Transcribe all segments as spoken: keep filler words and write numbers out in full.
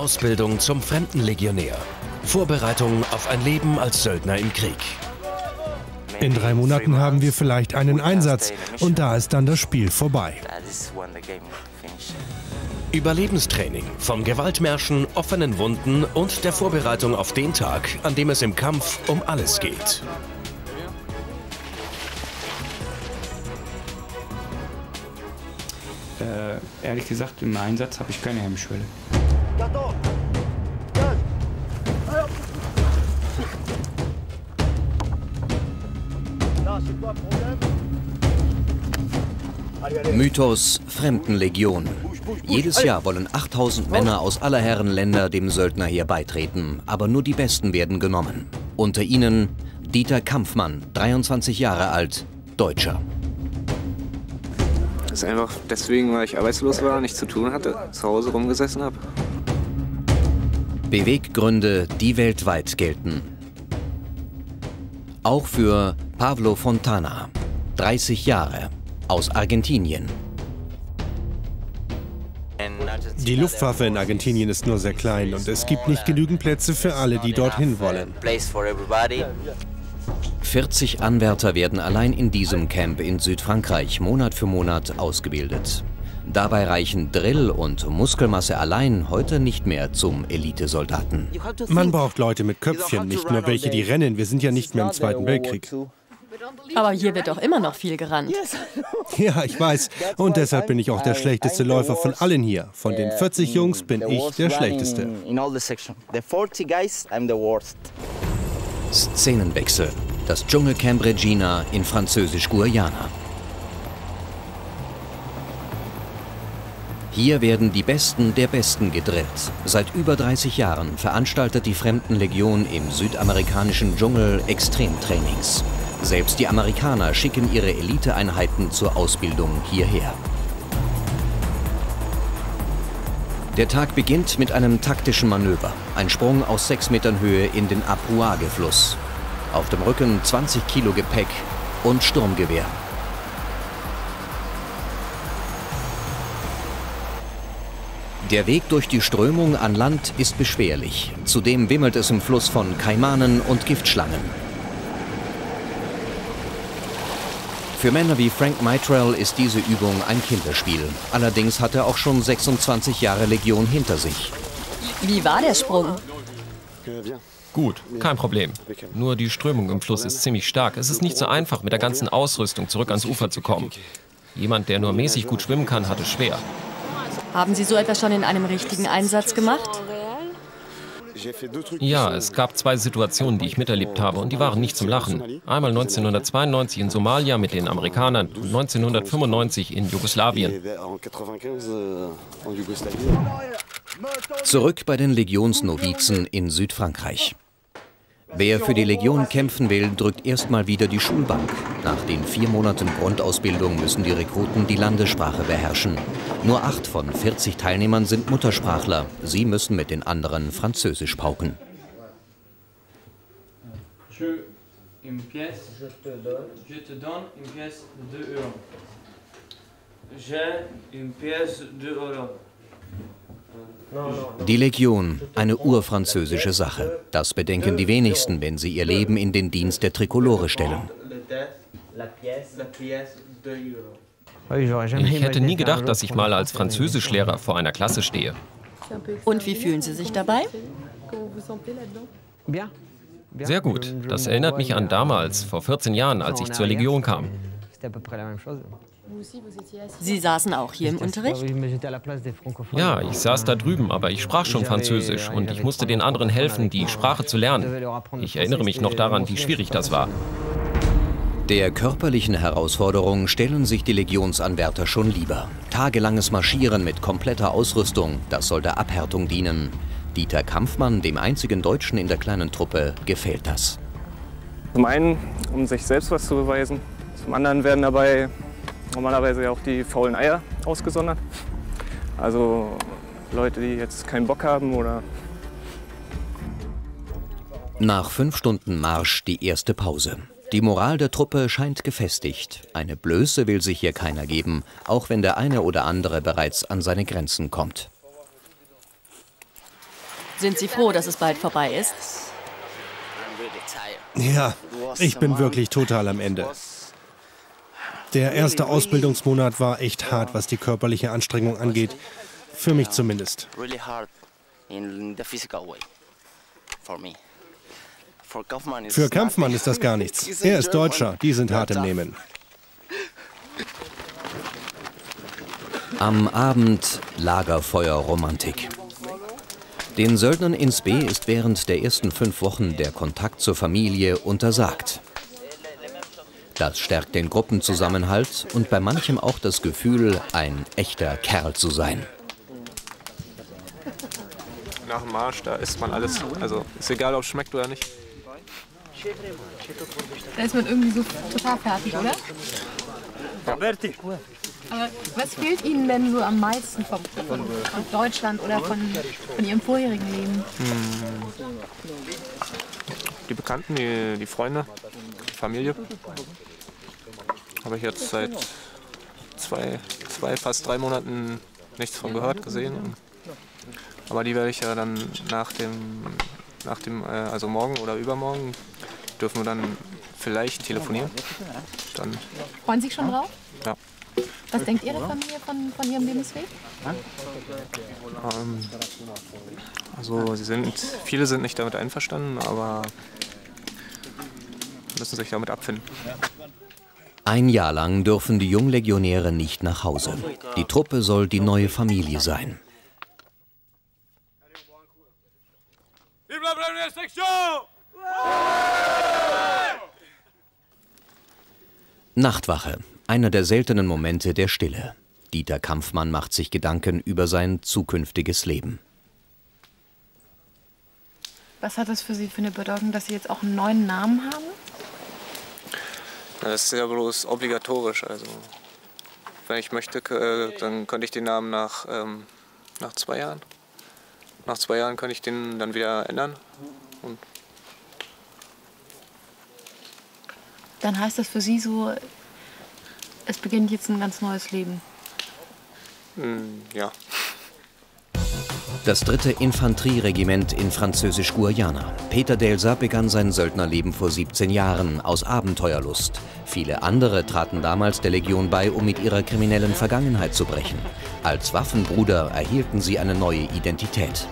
Ausbildung zum Fremdenlegionär. Vorbereitung auf ein Leben als Söldner im Krieg. In drei Monaten haben wir vielleicht einen Einsatz und da ist dann das Spiel vorbei. Überlebenstraining von Gewaltmärschen, offenen Wunden und der Vorbereitung auf den Tag, an dem es im Kampf um alles geht. Äh, ehrlich gesagt, im Einsatz habe ich keine Hemmschwelle. Mythos Fremdenlegion. Jedes Jahr wollen achttausend Männer aus aller Herren Länder dem Söldnerheer beitreten, aber nur die Besten werden genommen. Unter ihnen Dieter Kampfmann, dreiundzwanzig Jahre alt, Deutscher. Das ist einfach deswegen, weil ich arbeitslos war, nichts zu tun hatte, zu Hause rumgesessen habe. Beweggründe, die weltweit gelten. Auch für Pablo Fontana, dreißig Jahre, aus Argentinien. Die Luftwaffe in Argentinien ist nur sehr klein und es gibt nicht genügend Plätze für alle, die dorthin wollen. vierzig Anwärter werden allein in diesem Camp in Südfrankreich Monat für Monat ausgebildet. Dabei reichen Drill und Muskelmasse allein heute nicht mehr zum Elitesoldaten. Man braucht Leute mit Köpfchen, nicht nur welche, die rennen. Wir sind ja nicht mehr im Zweiten Weltkrieg. Aber hier wird doch immer noch viel gerannt. Ja, ich weiß. Und deshalb bin ich auch der schlechteste Läufer von allen hier. Von den vierzig Jungs bin ich der Schlechteste. Szenenwechsel. Das Dschungelcamp Regina in Französisch-Guayana. Hier werden die Besten der Besten gedrillt. Seit über dreißig Jahren veranstaltet die Fremdenlegion im südamerikanischen Dschungel Extremtrainings. Selbst die Amerikaner schicken ihre Eliteeinheiten zur Ausbildung hierher. Der Tag beginnt mit einem taktischen Manöver. Ein Sprung aus sechs Metern Höhe in den Apuage-Fluss. Auf dem Rücken zwanzig Kilo Gepäck und Sturmgewehr. Der Weg durch die Strömung an Land ist beschwerlich. Zudem wimmelt es im Fluss von Kaimanen und Giftschlangen. Für Männer wie Frank Mitrell ist diese Übung ein Kinderspiel. Allerdings hat er auch schon sechsundzwanzig Jahre Legion hinter sich. Wie war der Sprung? Gut, kein Problem. Nur die Strömung im Fluss ist ziemlich stark. Es ist nicht so einfach, mit der ganzen Ausrüstung zurück ans Ufer zu kommen. Jemand, der nur mäßig gut schwimmen kann, hat es schwer. Haben Sie so etwas schon in einem richtigen Einsatz gemacht? Ja, es gab zwei Situationen, die ich miterlebt habe und die waren nicht zum Lachen. Einmal neunzehnhundertzweiundneunzig in Somalia mit den Amerikanern und neunzehnhundertfünfundneunzig in Jugoslawien. Zurück bei den Legionsnovizen in Südfrankreich. Wer für die Legion kämpfen will, drückt erstmal wieder die Schulbank. Nach den vier Monaten Grundausbildung müssen die Rekruten die Landessprache beherrschen. Nur acht von vierzig Teilnehmern sind Muttersprachler. Sie müssen mit den anderen Französisch pauken. Die Legion, eine urfranzösische Sache. Das bedenken die wenigsten, wenn sie ihr Leben in den Dienst der Trikolore stellen. Ich hätte nie gedacht, dass ich mal als Französischlehrer vor einer Klasse stehe. Und wie fühlen Sie sich dabei? Sehr gut. Das erinnert mich an damals, vor vierzehn Jahren, als ich zur Legion kam. Sie saßen auch hier im Unterricht? Ja, ich saß da drüben, aber ich sprach schon Französisch und ich musste den anderen helfen, die Sprache zu lernen. Ich erinnere mich noch daran, wie schwierig das war. Der körperlichen Herausforderung stellen sich die Legionsanwärter schon lieber. Tagelanges Marschieren mit kompletter Ausrüstung, das soll der Abhärtung dienen. Dieter Kampfmann, dem einzigen Deutschen in der kleinen Truppe, gefällt das. Zum einen, um sich selbst was zu beweisen. Zum anderen werden dabei normalerweise auch die faulen Eier ausgesondert. Also Leute, die jetzt keinen Bock haben oder... Nach fünf Stunden Marsch die erste Pause. Die Moral der Truppe scheint gefestigt. Eine Blöße will sich hier keiner geben, auch wenn der eine oder andere bereits an seine Grenzen kommt. Sind Sie froh, dass es bald vorbei ist? Ja, ich bin wirklich total am Ende. Der erste Ausbildungsmonat war echt hart, was die körperliche Anstrengung angeht. Für mich zumindest. Für Kampfmann ist das gar nichts. Er ist Deutscher, die sind hart im Nehmen. Am Abend Lagerfeuerromantik. Den Söldnern ins B ist während der ersten fünf Wochen der Kontakt zur Familie untersagt. Das stärkt den Gruppenzusammenhalt und bei manchem auch das Gefühl, ein echter Kerl zu sein. Nach dem Marsch, da isst man alles. Also ist egal, ob es schmeckt oder nicht. Da ist man irgendwie so total fertig, oder? Ja. Aber was fehlt Ihnen denn so am meisten vom, von, von Deutschland oder von, von Ihrem vorherigen Leben? Die Bekannten, die, die Freunde, die Familie. Habe ich jetzt seit zwei, zwei, fast drei Monaten nichts von gehört, gesehen. Aber die werde ich ja dann nach dem, nach dem, also morgen oder übermorgen, dürfen wir dann vielleicht telefonieren. Dann, Freuen Sie sich schon drauf? Ja. Was denkt Ihre Familie von, von Ihrem Lebensweg? Ähm, also sie sind, viele sind nicht damit einverstanden, aber müssen sich damit abfinden. Ein Jahr lang dürfen die Junglegionäre nicht nach Hause. Die Truppe soll die neue Familie sein. Nachtwache. Einer der seltenen Momente der Stille. Dieter Kampfmann macht sich Gedanken über sein zukünftiges Leben. Was hat das für Sie für eine Bedeutung, dass Sie jetzt auch einen neuen Namen haben? Das ist ja bloß obligatorisch. Also, wenn ich möchte, dann könnte ich den Namen nach, ähm, nach zwei Jahren. Nach zwei Jahren könnte ich den dann wieder ändern. Und dann heißt das für Sie so, es beginnt jetzt ein ganz neues Leben? Ja. Das dritte Infanterieregiment in Französisch-Guayana. Peter Delsa begann sein Söldnerleben vor siebzehn Jahren aus Abenteuerlust. Viele andere traten damals der Legion bei, um mit ihrer kriminellen Vergangenheit zu brechen. Als Waffenbruder erhielten sie eine neue Identität.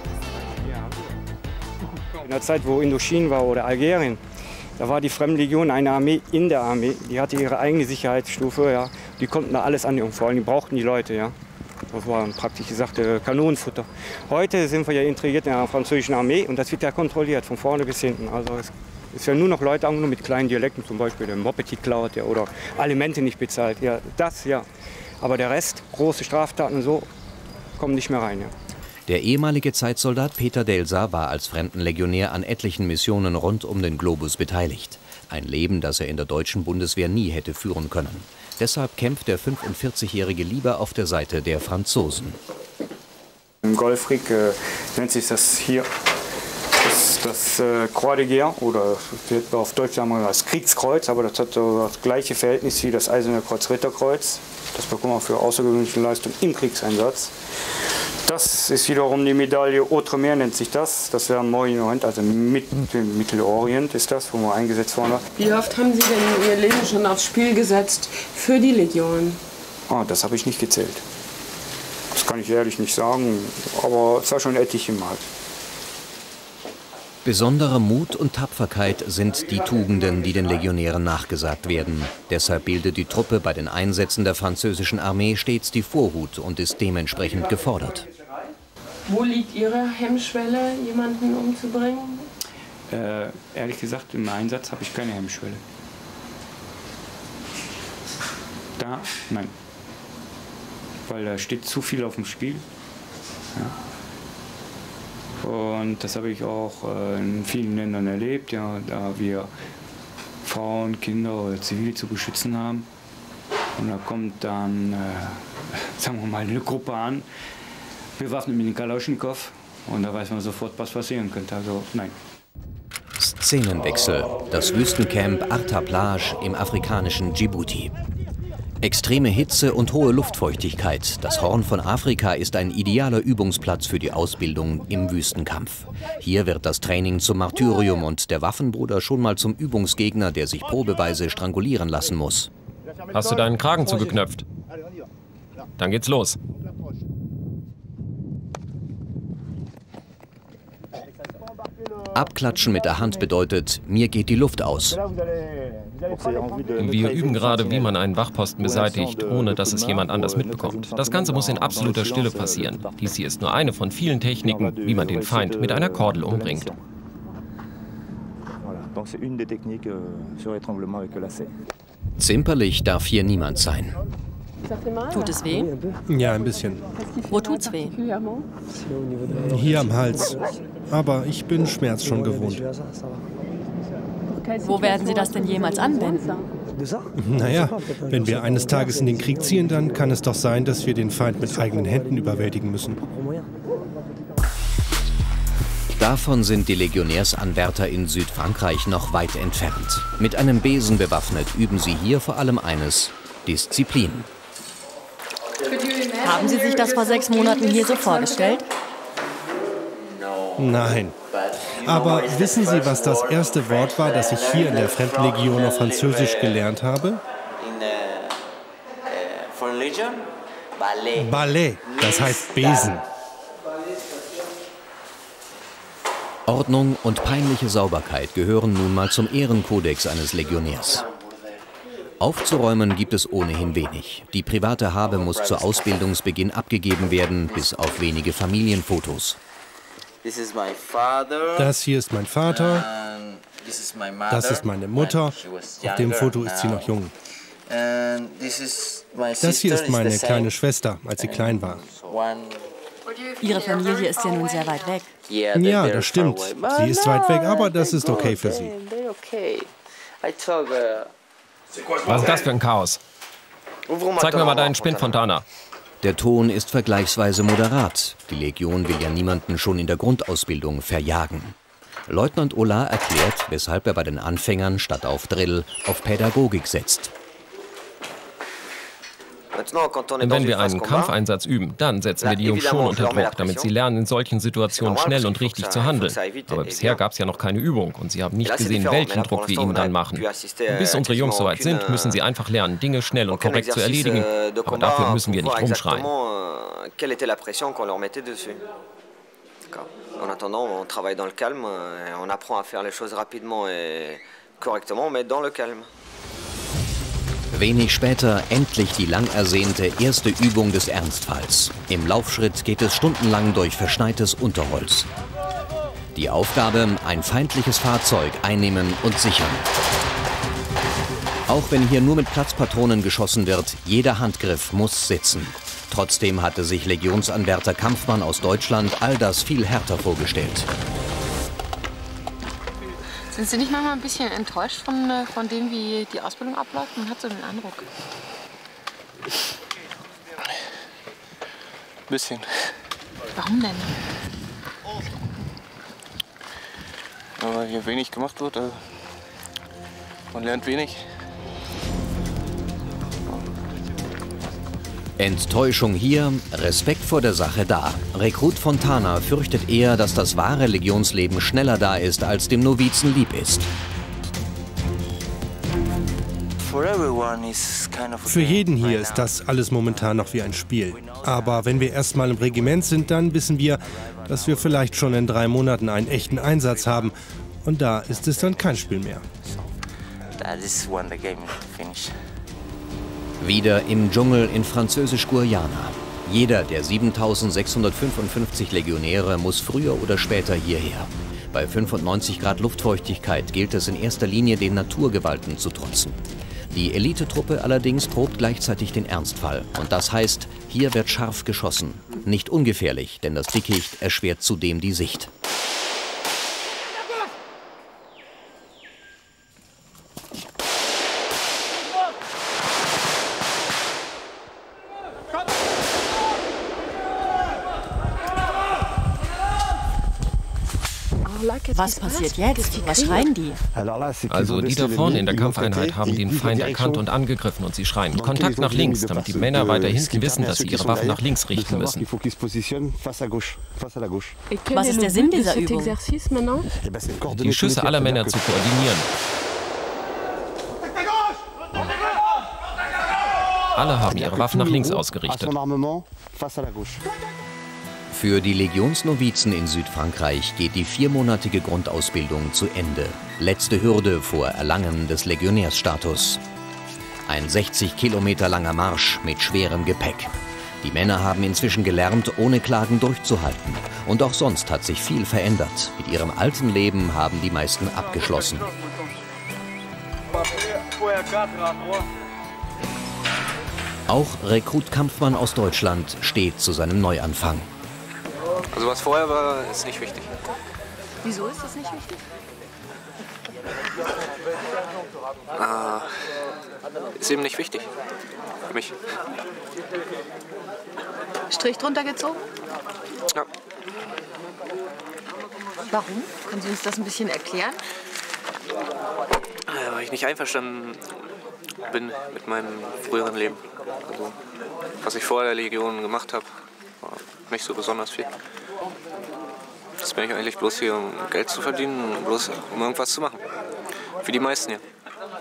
In der Zeit, wo Indochine war oder Algerien, da war die Fremdenlegion eine Armee in der Armee. Die hatte ihre eigene Sicherheitsstufe. Ja. Die konnten da alles annehmen, vor allem die brauchten die Leute. Ja. Das war praktisch gesagt Kanonenfutter. Heute sind wir ja integriert in der französischen Armee und das wird ja kontrolliert, von vorne bis hinten. Also es ist ja nur noch Leute angenommen mit kleinen Dialekten, zum Beispiel der Moped klaut ja, oder Alimente nicht bezahlt. Ja, das ja. Aber der Rest, große Straftaten und so, kommen nicht mehr rein. Ja. Der ehemalige Zeitsoldat Peter Delsa war als Fremdenlegionär an etlichen Missionen rund um den Globus beteiligt. Ein Leben, das er in der deutschen Bundeswehr nie hätte führen können. Deshalb kämpft der fünfundvierzigjährige lieber auf der Seite der Franzosen. Im Golfkrieg äh, nennt sich das hier das, das äh, Croix de Guerre, oder wird auf Deutsch sagen wir das Kriegskreuz, aber das hat so das gleiche Verhältnis wie das Eiserne Kreuz-Ritterkreuz. Das bekommt man für außergewöhnliche Leistung im Kriegseinsatz. Das ist wiederum die Medaille Outremer, nennt sich das. Das wäre Moyen-Orient, also mit, Mittelorient ist das, wo wir eingesetzt worden war. Wie oft haben Sie denn Ihr Leben schon aufs Spiel gesetzt für die Legion? Oh, das habe ich nicht gezählt. Das kann ich ehrlich nicht sagen, aber es war schon etliche Mal. Besonderer Mut und Tapferkeit sind die Tugenden, die den Legionären nachgesagt werden. Deshalb bildet die Truppe bei den Einsätzen der französischen Armee stets die Vorhut und ist dementsprechend gefordert. Wo liegt Ihre Hemmschwelle, jemanden umzubringen? Äh, ehrlich gesagt, im Einsatz habe ich keine Hemmschwelle. Da, nein. Weil da steht zu viel auf dem Spiel. Ja. Und das habe ich auch in vielen Ländern erlebt, ja, da wir Frauen, Kinder oder Zivile zu beschützen haben. Und da kommt dann, äh, sagen wir mal, eine Gruppe an, bewaffnet mit dem Kalaschnikow, und da weiß man sofort, was passieren könnte. Also nein. Szenenwechsel. Das Wüstencamp Arta Plage im afrikanischen Djibouti. Extreme Hitze und hohe Luftfeuchtigkeit. Das Horn von Afrika ist ein idealer Übungsplatz für die Ausbildung im Wüstenkampf. Hier wird das Training zum Martyrium und der Waffenbruder schon mal zum Übungsgegner, der sich probeweise strangulieren lassen muss. Hast du deinen Kragen zugeknöpft? Dann geht's los. Abklatschen mit der Hand bedeutet, mir geht die Luft aus. Wir üben gerade, wie man einen Wachposten beseitigt, ohne dass es jemand anders mitbekommt. Das Ganze muss in absoluter Stille passieren. Dies hier ist nur eine von vielen Techniken, wie man den Feind mit einer Kordel umbringt. Zimperlich darf hier niemand sein. Tut es weh? Ja, ein bisschen. Wo tut's weh? Hier am Hals. Aber ich bin Schmerz schon gewohnt. Wo werden Sie das denn jemals anwenden? Naja, wenn wir eines Tages in den Krieg ziehen, dann kann es doch sein, dass wir den Feind mit eigenen Händen überwältigen müssen. Davon sind die Legionärsanwärter in Südfrankreich noch weit entfernt. Mit einem Besen bewaffnet üben sie hier vor allem eines: Disziplin. Haben Sie sich das vor sechs Monaten hier so vorgestellt? Nein. Aber wissen Sie, was das erste Wort war, das ich hier in der Fremdenlegion auf Französisch gelernt habe? Ballet, das heißt Besen. Ordnung und peinliche Sauberkeit gehören nun mal zum Ehrenkodex eines Legionärs. Aufzuräumen gibt es ohnehin wenig. Die private Habe muss zu Ausbildungsbeginn abgegeben werden, bis auf wenige Familienfotos. Das hier ist mein Vater, das ist meine Mutter, auf dem Foto ist sie noch jung. Das hier ist meine kleine Schwester, als sie klein war. Ihre Familie ist ja nun sehr weit weg. Ja, das stimmt. Sie ist weit weg, aber das ist okay für sie. Was ist das für ein Chaos? Zeig mir mal deinen Spind, Fontana. Der Ton ist vergleichsweise moderat. Die Legion will ja niemanden schon in der Grundausbildung verjagen. Leutnant Ola erklärt, weshalb er bei den Anfängern statt auf Drill auf Pädagogik setzt. Wenn wir einen Kampfeinsatz üben, dann setzen wir die Jungs schon unter Druck, damit sie lernen, in solchen Situationen schnell und richtig zu handeln. Aber bisher gab es ja noch keine Übung und sie haben nicht gesehen, welchen Druck wir ihnen dann machen. Und bis unsere Jungs soweit sind, müssen sie einfach lernen, Dinge schnell und korrekt zu erledigen. Aber dafür müssen wir nicht rumschreien. En attendant, on travaille dans le calme, on apprend à faire les choses rapidement et correctement, mais dans le calme. Wenig später endlich die lang ersehnte erste Übung des Ernstfalls. Im Laufschritt geht es stundenlang durch verschneites Unterholz. Die Aufgabe: ein feindliches Fahrzeug einnehmen und sichern. Auch wenn hier nur mit Platzpatronen geschossen wird, jeder Handgriff muss sitzen. Trotzdem hatte sich Legionsanwärter Kampfmann aus Deutschland all das viel härter vorgestellt. Sind Sie nicht manchmal ein bisschen enttäuscht von, von dem, wie die Ausbildung abläuft? Man hat so den Eindruck. Ein bisschen. Warum denn? Ja, weil hier wenig gemacht wird. Also man lernt wenig. Enttäuschung hier, Respekt vor der Sache da. Rekrut Fontana fürchtet eher, dass das wahre Legionsleben schneller da ist, als dem Novizen lieb ist. Für jeden hier ist das alles momentan noch wie ein Spiel. Aber wenn wir erst mal im Regiment sind, dann wissen wir, dass wir vielleicht schon in drei Monaten einen echten Einsatz haben. Und da ist es dann kein Spiel mehr. Wieder im Dschungel in Französisch-Guayana. Jeder der siebentausendsechshundertfünfundfünfzig Legionäre muss früher oder später hierher. Bei fünfundneunzig Grad Luftfeuchtigkeit gilt es in erster Linie, den Naturgewalten zu trotzen. Die Elitetruppe allerdings probt gleichzeitig den Ernstfall. Und das heißt, hier wird scharf geschossen. Nicht ungefährlich, denn das Dickicht erschwert zudem die Sicht. Was passiert jetzt? Was schreien die? Also die da vorne in der Kampfeinheit haben den Feind erkannt und angegriffen und sie schreien Kontakt nach links, damit die Männer weiter hinten wissen, dass sie ihre Waffen nach links richten müssen. Was ist der Sinn dieser Übung? Die Schüsse aller Männer zu koordinieren. Alle haben ihre Waffen nach links ausgerichtet. Für die Legionsnovizen in Südfrankreich geht die viermonatige Grundausbildung zu Ende. Letzte Hürde vor Erlangen des Legionärsstatus. Ein sechzig Kilometer langer Marsch mit schwerem Gepäck. Die Männer haben inzwischen gelernt, ohne Klagen durchzuhalten. Und auch sonst hat sich viel verändert. Mit ihrem alten Leben haben die meisten abgeschlossen. Auch Rekrut Kampfmann aus Deutschland steht zu seinem Neuanfang. Also was vorher war, ist nicht wichtig. Wieso ist das nicht wichtig? Ah, ist eben nicht wichtig für mich. Strich drunter gezogen? Ja. Warum? Können Sie uns das ein bisschen erklären? Ja, weil ich nicht einverstanden bin mit meinem früheren Leben. Also, was ich vor der Legion gemacht habe, war nicht so besonders viel. Jetzt bin ich eigentlich bloß hier, um Geld zu verdienen, bloß um irgendwas zu machen. Für die meisten hier.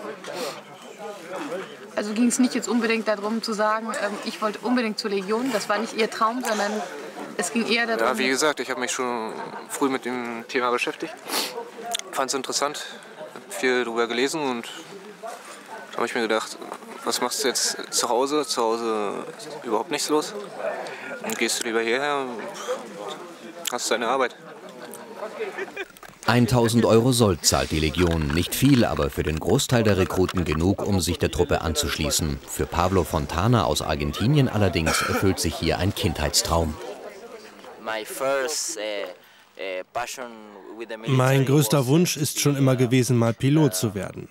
Also ging es nicht jetzt unbedingt darum zu sagen, ähm, ich wollte unbedingt zur Legion, das war nicht Ihr Traum, sondern es ging eher darum... Ja, wie gesagt, ich habe mich schon früh mit dem Thema beschäftigt. Fand es interessant, viel darüber gelesen und da habe ich mir gedacht, was machst du jetzt zu Hause? Zu Hause ist überhaupt nichts los. Und gehst du lieber hierher und hast deine Arbeit. tausend Euro Sold zahlt die Legion. Nicht viel, aber für den Großteil der Rekruten genug, um sich der Truppe anzuschließen. Für Pablo Fontana aus Argentinien allerdings erfüllt sich hier ein Kindheitstraum. Mein größter Wunsch ist schon immer gewesen, mal Pilot zu werden.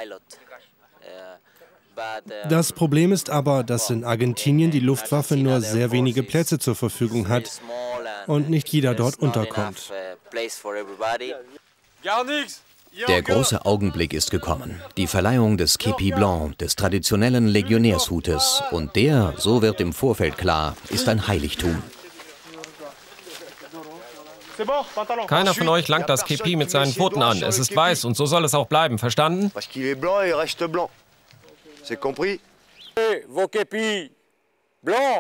Das Problem ist aber, dass in Argentinien die Luftwaffe nur sehr wenige Plätze zur Verfügung hat und nicht jeder dort unterkommt. Der große Augenblick ist gekommen. Die Verleihung des Képi Blanc, des traditionellen Legionärshutes. Und der, so wird im Vorfeld klar, ist ein Heiligtum. Keiner von euch langt das Képi mit seinen Pfoten an. Es ist weiß und so soll es auch bleiben. Verstanden? C'est compris? Vos képis blancs.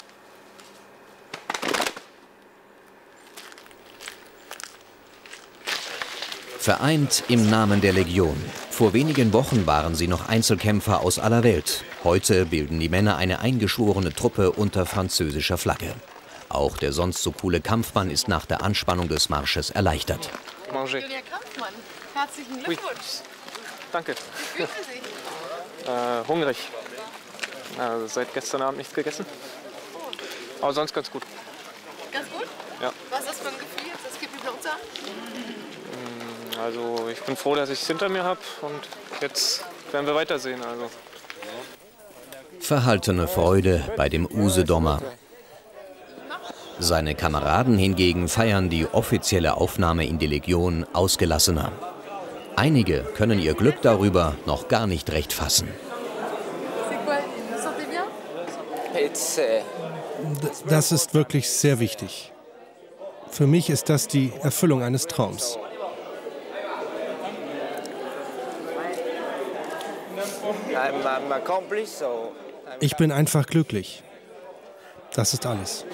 Vereint im Namen der Legion. Vor wenigen Wochen waren sie noch Einzelkämpfer aus aller Welt. Heute bilden die Männer eine eingeschworene Truppe unter französischer Flagge. Auch der sonst so coole Kampfmann ist nach der Anspannung des Marsches erleichtert. Julia Kampfmann, herzlichen Glückwunsch. Oui. Danke. Wie fühlen Sie sich? Äh, hungrig. Also seit gestern Abend nichts gegessen. Aber sonst ganz gut. Ganz gut? Ja. Was ist das für ein Gefühl, jetzt das Képi Blanc zu haben? Also ich bin froh, dass ich es hinter mir habe und jetzt werden wir weitersehen. Also. Verhaltene Freude bei dem Usedomer. Seine Kameraden hingegen feiern die offizielle Aufnahme in die Legion ausgelassener. Einige können ihr Glück darüber noch gar nicht recht fassen. Das ist wirklich sehr wichtig. Für mich ist das die Erfüllung eines Traums. Ich bin einfach glücklich. Das ist alles.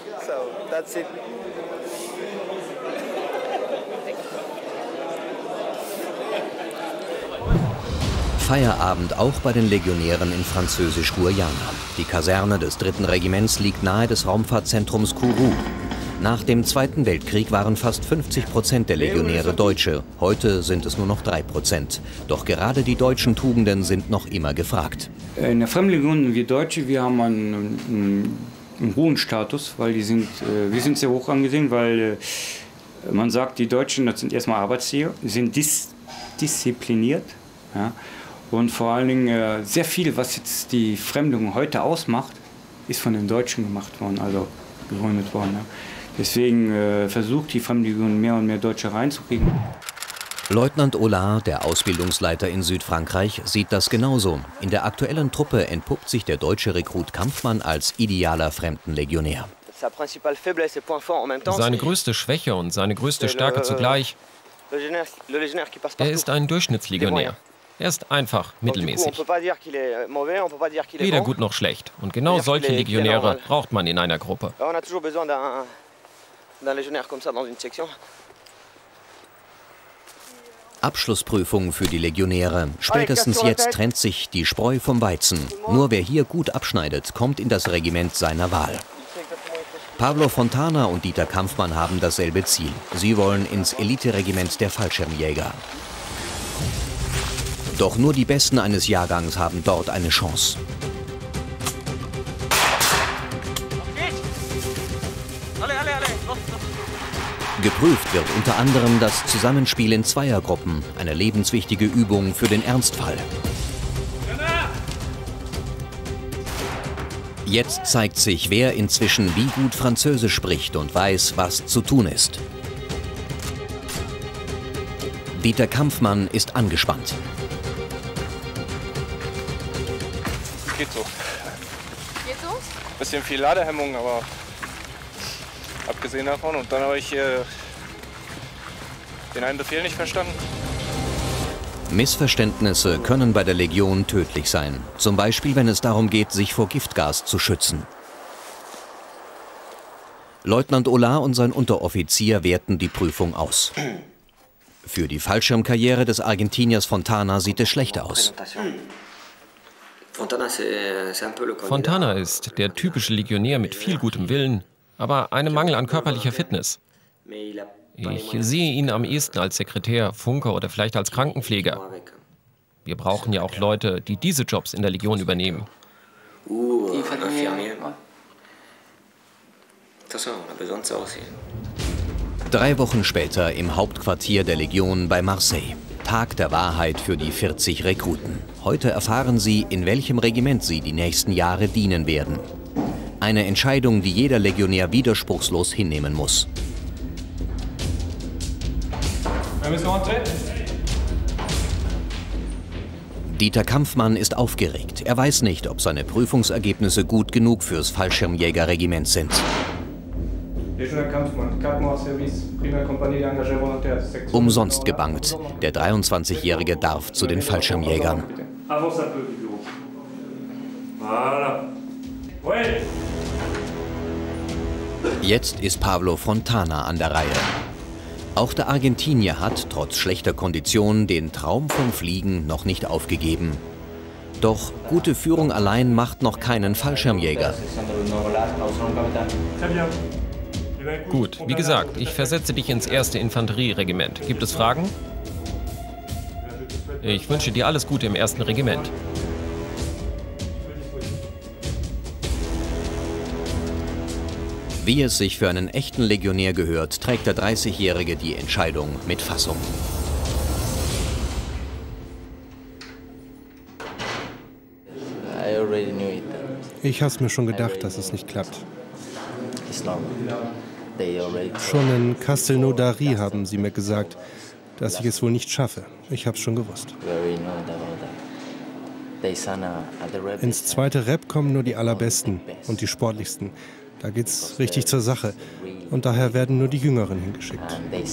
Feierabend auch bei den Legionären in Französisch-Guayana. Die Kaserne des dritten Regiments liegt nahe des Raumfahrtzentrums Kourou. Nach dem Zweiten Weltkrieg waren fast fünfzig Prozent der Legionäre Deutsche. Heute sind es nur noch drei Prozent. Doch gerade die deutschen Tugenden sind noch immer gefragt. In der Fremdenlegion, wir Deutsche, wir haben einen, einen, einen hohen Status, weil die sind, wir sind sehr hoch angesehen, weil man sagt, die Deutschen, das sind erstmal Arbeitstiere, sind dis, diszipliniert. Ja. Und vor allen Dingen äh, sehr viel, was jetzt die Fremdung heute ausmacht, ist von den Deutschen gemacht worden, also gegründet worden. Ja. Deswegen äh, versucht die Fremdenlegion mehr und mehr Deutsche reinzukriegen. Leutnant Aulard, der Ausbildungsleiter in Südfrankreich, sieht das genauso. In der aktuellen Truppe entpuppt sich der deutsche Rekrut Kampfmann als idealer Fremdenlegionär. Seine größte Schwäche und seine größte Stärke zugleich: er ist ein Durchschnittslegionär. Er ist einfach mittelmäßig. Weder gut noch schlecht. Und genau solche Legionäre braucht man in einer Gruppe. Abschlussprüfung für die Legionäre. Spätestens jetzt trennt sich die Spreu vom Weizen. Nur wer hier gut abschneidet, kommt in das Regiment seiner Wahl. Pablo Fontana und Dieter Kampfmann haben dasselbe Ziel. Sie wollen ins Eliteregiment der Fallschirmjäger. Doch nur die Besten eines Jahrgangs haben dort eine Chance. Geprüft wird unter anderem das Zusammenspiel in Zweiergruppen, eine lebenswichtige Übung für den Ernstfall. Jetzt zeigt sich, wer inzwischen wie gut Französisch spricht und weiß, was zu tun ist. Dieter Kampfmann ist angespannt. Geht so. Geht so? Bisschen viel Ladehemmung, aber abgesehen davon. Und dann habe ich äh, den einen Befehl nicht verstanden. Missverständnisse können bei der Legion tödlich sein. Zum Beispiel, wenn es darum geht, sich vor Giftgas zu schützen. Leutnant Aulard und sein Unteroffizier werten die Prüfung aus. Für die Fallschirmkarriere des Argentiniers Fontana sieht es schlecht aus. Fontana ist der typische Legionär mit viel gutem Willen, aber einem Mangel an körperlicher Fitness. Ich sehe ihn am ehesten als Sekretär, Funker oder vielleicht als Krankenpfleger. Wir brauchen ja auch Leute, die diese Jobs in der Legion übernehmen. Drei Wochen später im Hauptquartier der Legion bei Marseille. Tag der Wahrheit für die vierzig Rekruten. Heute erfahren sie, in welchem Regiment sie die nächsten Jahre dienen werden. Eine Entscheidung, die jeder Legionär widerspruchslos hinnehmen muss. Dieter Kampfmann ist aufgeregt. Er weiß nicht, ob seine Prüfungsergebnisse gut genug fürs Fallschirmjägerregiment sind. Umsonst gebangt. Der dreiundzwanzigjährige darf zu den Fallschirmjägern. Jetzt ist Pablo Fontana an der Reihe. Auch der Argentinier hat, trotz schlechter Kondition, den Traum vom Fliegen noch nicht aufgegeben. Doch gute Führung allein macht noch keinen Fallschirmjäger. Gut, wie gesagt, ich versetze dich ins erste Infanterieregiment. Gibt es Fragen? Ich wünsche dir alles Gute im ersten Regiment. Wie es sich für einen echten Legionär gehört, trägt der dreißigjährige die Entscheidung mit Fassung. Ich hab's mir schon gedacht, dass es nicht klappt. Schon in Castelnaudary haben sie mir gesagt, dass ich es wohl nicht schaffe. Ich hab's schon gewusst. Ins zweite Rep kommen nur die Allerbesten und die Sportlichsten. Da geht's richtig zur Sache. Und daher werden nur die Jüngeren hingeschickt.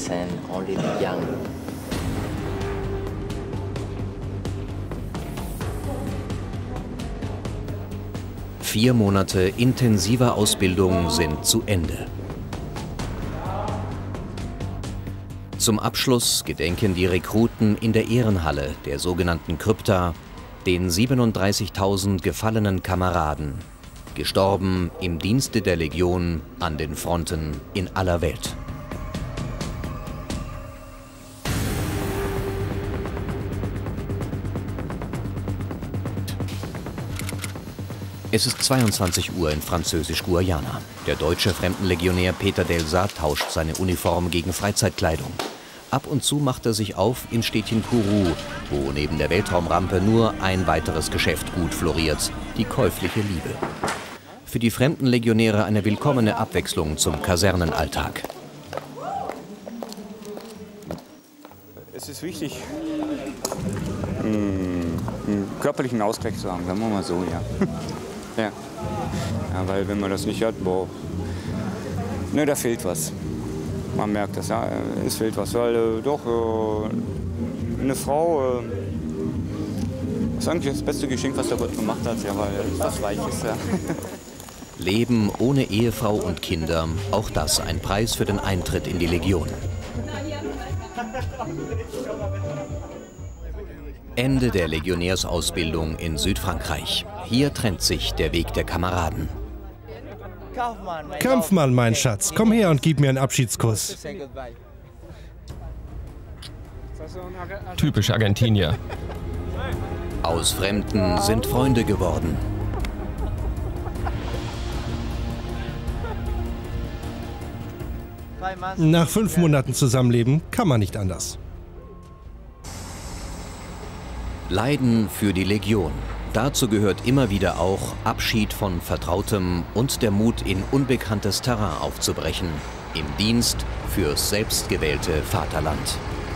Vier Monate intensiver Ausbildung sind zu Ende. Zum Abschluss gedenken die Rekruten in der Ehrenhalle der sogenannten Krypta den siebenunddreißigtausend gefallenen Kameraden, gestorben im Dienste der Legion an den Fronten in aller Welt. Es ist zweiundzwanzig Uhr in Französisch-Guayana. Der deutsche Fremdenlegionär Peter Delsat tauscht seine Uniform gegen Freizeitkleidung. Ab und zu macht er sich auf in Städtchen Kourou, wo neben der Weltraumrampe nur ein weiteres Geschäft gut floriert, die käufliche Liebe. Für die fremden Legionäre eine willkommene Abwechslung zum Kasernenalltag. Es ist wichtig, einen körperlichen Ausgleich zu haben, sagen wir mal so, ja. ja. Ja, weil wenn man das nicht hat, boah, ne, da fehlt was. Man merkt das, ja, es fehlt was, weil äh, doch äh, eine Frau äh, ist eigentlich das beste Geschenk, was der Gott gemacht hat, ja, weil es was Weiches, ja. Leben ohne Ehefrau und Kinder, auch das ein Preis für den Eintritt in die Legion. Ende der Legionärsausbildung in Südfrankreich. Hier trennt sich der Weg der Kameraden. Kampfmann, mein Schatz, komm her und gib mir einen Abschiedskuss. Typisch Argentinier. Aus Fremden sind Freunde geworden. Nach fünf Monaten Zusammenleben kann man nicht anders. Leiden für die Legion. Dazu gehört immer wieder auch Abschied von Vertrautem und der Mut, in unbekanntes Terrain aufzubrechen. Im Dienst fürs selbstgewählte Vaterland.